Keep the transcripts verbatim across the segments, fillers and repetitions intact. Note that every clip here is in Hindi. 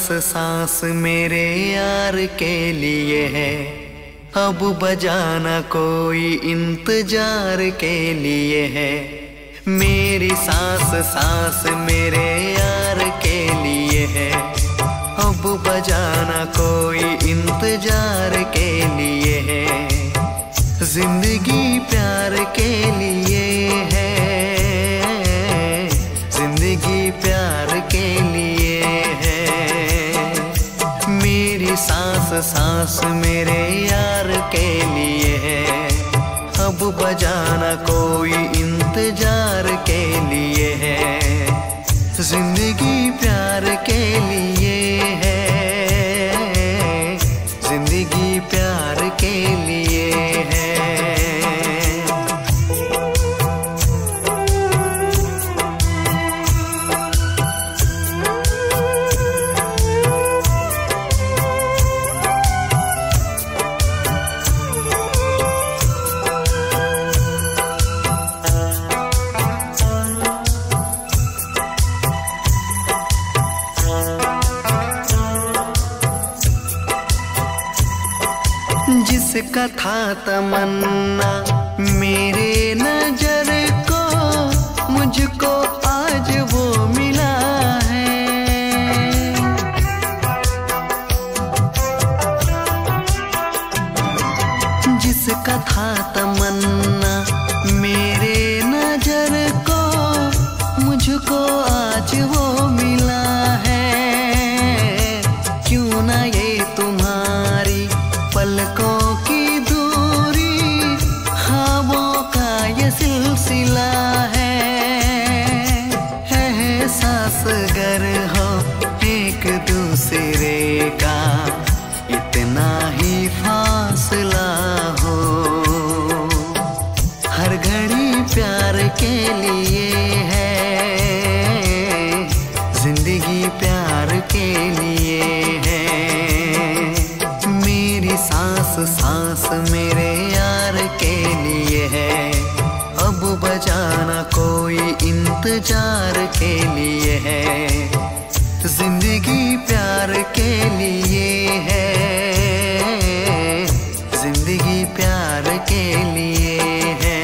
सांस सांस मेरे यार के लिए है, अब बजाना कोई इंतजार के लिए है। मेरी सांस सांस मेरे यार के लिए है, अब बजाना कोई इंतजार के लिए है। जिंदगी प्यार के लिए है, जिंदगी प्यार के लिए है। मेरी सांस सांस मेरे यार के लिए है, अब बजाना कोई इंतजार के लिए है। जिंदगी प्यार के लिए है, जिंदगी प्यार के लिए है। जिसका था तमन्ना मेरे नजर को, मुझको आज वो मिला है। जिसका था तमन्ना मेरे नजर को, मुझको आज वो मिला है। क्यों ना ये तुम्हारी पलकों की दूरी, ख्वाबों का ये सिलसिला है। एहसास गर हो एक दूसरे का, इतना ही फासला हो। हर घड़ी प्यार के लिए है, जिंदगी प्यार के लिए है। सांस सांस मेरे यार के लिए है, अब बजाना कोई इंतजार के लिए है। जिंदगी प्यार के लिए है, जिंदगी प्यार के लिए है।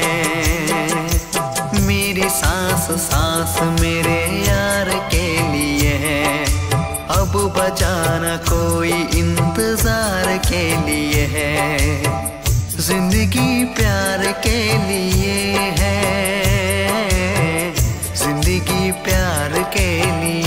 मेरी सांस सांस मेरे यार के लिए है, अब बजाना कोई इंतजार के लिए है। जिंदगी प्यार के लिए है, जिंदगी प्यार के लिए।